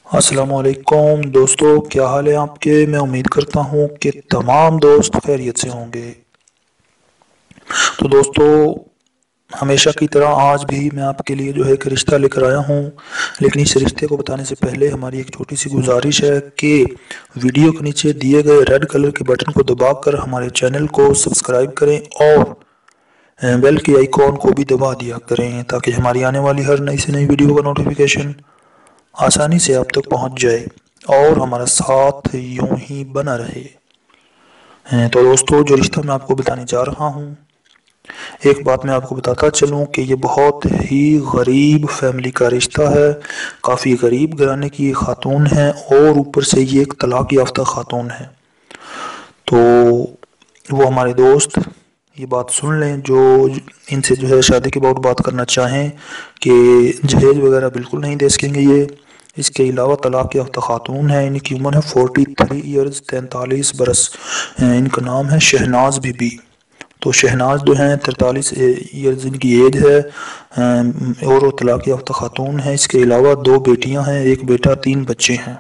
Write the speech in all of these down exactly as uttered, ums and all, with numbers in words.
السلام علیکم دوستو، کیا حال ہے آپ کے؟ میں امید کرتا ہوں کہ تمام دوست خیریت سے ہوں گے۔ تو دوستو، ہمیشہ کی طرح آج بھی میں آپ کے لیے جو ہے ایک رشتہ لے کر آیا ہوں، لیکن اس رشتے کو بتانے سے پہلے ہماری ایک چھوٹی سی گزارش ہے کہ ویڈیو کے نیچے دیے گئے ریڈ کلر کے بٹن کو دبا کر ہمارے چینل کو سبسکرائب کریں اور بیل کی آئیکن کو بھی دبا دیا کریں تاکہ ہماری آنے والی ہر نئی سے نئی ویڈیو کا نوٹیفیکیشن آسانی سے آپ تک پہنچ جائے اور ہمارا ساتھ یوں ہی بنا رہے۔ تو دوستو، جو رشتہ میں آپ کو بتانے جا رہا ہوں، ایک بات میں آپ کو بتاتا چلوں کہ یہ بہت ہی غریب فیملی کا رشتہ ہے۔ کافی غریب گھرانے کی یہ خاتون ہے اور اوپر سے یہ ایک طلاق یافتہ خاتون ہے۔ تو وہ ہمارے دوست یہ بات سن لیں جو ان سے جو ہے شادی کے بعد بات کرنا چاہیں کہ جہیز وغیرہ بالکل نہیں دے سکیں گے یہ۔ اس کے علاوہ طلاق یافتہ خاتون ہے، ان کی عمر ہے فورٹی تھری ایئرز، تینتالیس برس۔ ان کا نام ہے شہناز بی بی۔ تو شہناز جو ہیں تینتالیس ایئرز ان کی ایج ہے اور وہ طلاق یافتہ خاتون ہے۔ اس کے علاوہ دو بیٹیاں ہیں، ایک بیٹا، تین بچے ہیں۔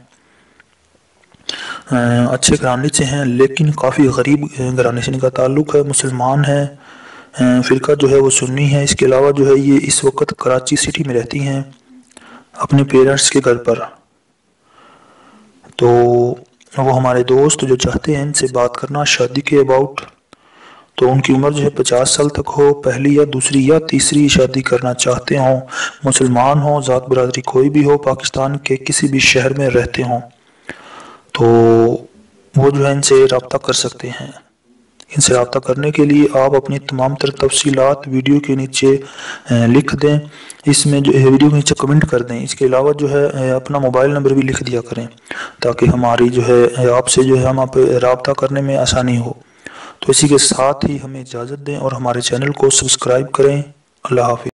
اچھے گھرانے سے ہیں لیکن کافی غریب گھرانے سے ان کا تعلق ہے۔ مسلمان ہیں، فرقہ جو ہے وہ سنی ہے۔ اس کے علاوہ جو ہے یہ اس وقت کراچی سٹی میں رہتی ہیں اپنے پیرنٹس کے گھر پر۔ تو وہ ہمارے دوست جو چاہتے ہیں ان سے بات کرنا شادی کے اباؤٹ، تو ان کی عمر جو ہے پچاس سال تک ہو، پہلی یا دوسری یا تیسری شادی کرنا چاہتے ہوں، مسلمان ہوں، ذات برادری کوئی بھی ہو، پاکستان کے کسی بھی شہر میں رہتے ہوں، تو وہ جو ہے ان سے رابطہ کر سکتے ہیں۔ ان سے رابطہ کرنے کے لیے آپ اپنی تمام تر تفصیلات ویڈیو کے نیچے لکھ دیں، اس میں جو ہے ویڈیو کے نیچے کمنٹ کر دیں۔ اس کے علاوہ جو ہے اپنا موبائل نمبر بھی لکھ دیا کریں تاکہ ہماری جو ہے آپ سے جو ہے ہم آپ رابطہ کرنے میں آسانی ہو۔ تو اسی کے ساتھ ہی ہمیں اجازت دیں اور ہمارے چینل کو سبسکرائب کریں۔ اللہ حافظ۔